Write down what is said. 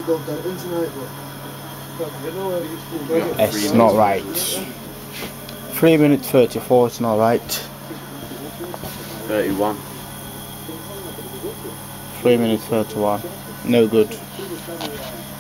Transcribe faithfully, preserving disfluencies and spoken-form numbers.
It's not right. three minute thirty-four, it's not right. thirty-one. three minute thirty-one, no good.